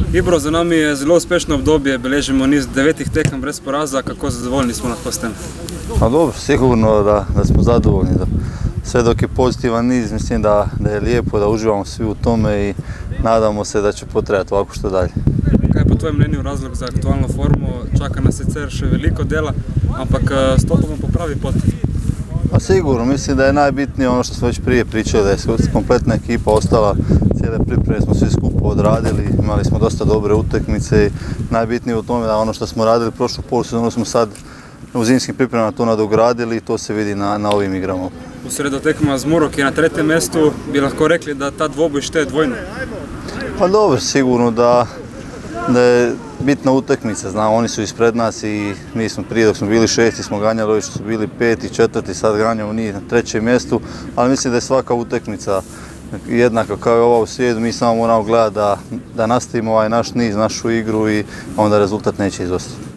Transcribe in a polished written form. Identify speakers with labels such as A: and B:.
A: Ibro, za nami je zelo uspešno obdobje, beležimo niz 9 tekem brez poraza, kako zadovoljni smo lahko s tem?
B: Pa dobro, sigurno da smo zadovoljni. Sve dok je pozitivan niz, mislim da je lijepo, da uživamo svi u tome i nadamo se da će potrajati ovako što dalje.
A: Kaj je po tvojem mnenju razlog za aktualno formu? Čaka nas sicer še veliko dela, ampak stopamo po pravi poti.
B: Pa sigurno, mislim da je najbitnije ono što smo već prije pričali, da je kompletna ekipa ostala, cijele pripreme smo svi skupo odradili, imali smo dosta dobre utakmice i najbitnije u tome da ono što smo radili prošlu polusezonu smo sad u zimskim pripremama to nadogradili i to se vidi na ovim igrama.
A: U sredo tekma Zmurok je na 3. mjestu, bi lahko rekli da ta dvoboj šteje dvojno?
B: Pa dobro, sigurno da je bitna utakmica, znam, oni su ispred nas i mi smo prije dok smo bili 6. smo ganjali, ovi što su bili 5. i 4. sad ganjamo njih na 3. mjestu, ali mislim da je svaka utakmica jednaka kao i ova u srijedu, mi samo moramo gledati da nastavimo ovaj naš niz, našu igru i onda rezultat neće izostati.